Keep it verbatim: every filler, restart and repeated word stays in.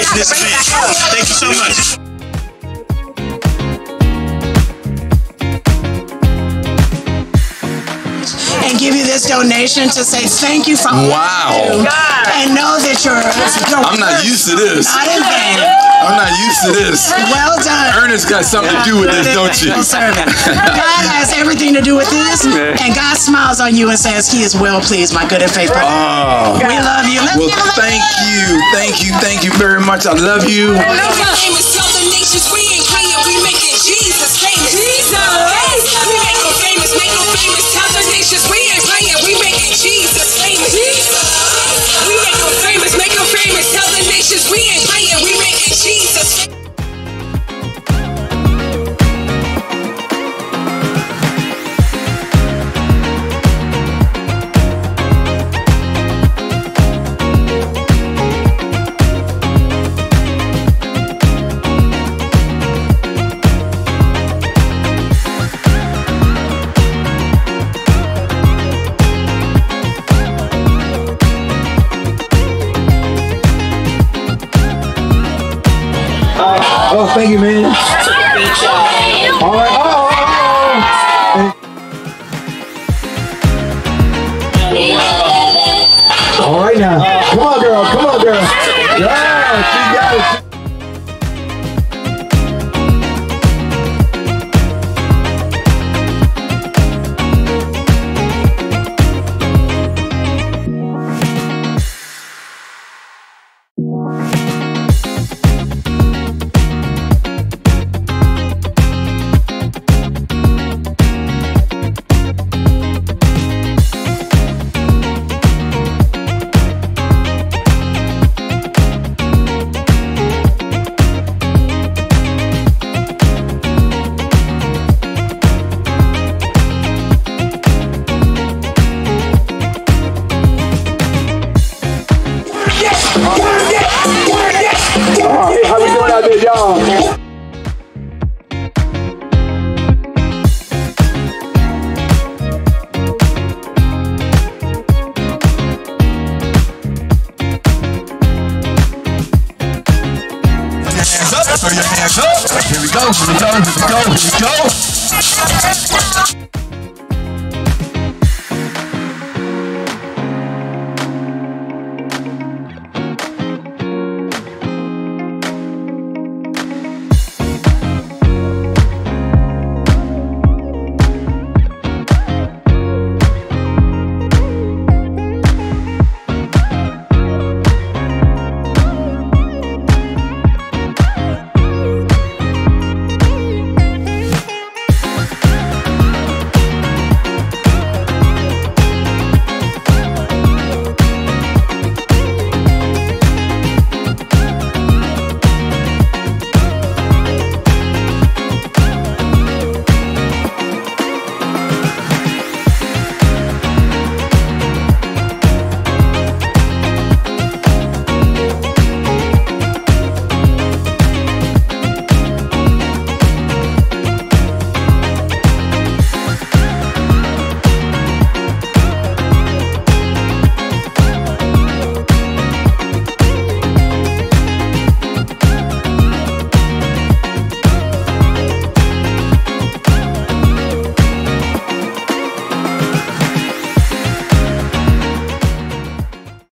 in this event. Thank you so much. And give you this donation to say thank you from wow. you, and know that you're, you're I'm not used to this. Not in vain. I'm not used to this. Well done. Ernest got something to do with this, don't you? God has everything to do with this, and God smiles on you and says He is well pleased, my good and faithful. Oh. We love you. Let's well, thank you, thank you, thank you very much. I love you. Jesus famous. Jesus. We make them famous, make them famous. Tell the nations we ain't playing. We making Jesus famous. Jesus. We make them famous, make them famous. Tell the nations we ain't playing. We making Jesus famous. Oh, thank you, man. All right. Oh, oh, oh. All right now. Come on, girl. Come on, girl. Yeah, she got it. Throw your hands up. Here we go, here we go, here we go, here we go.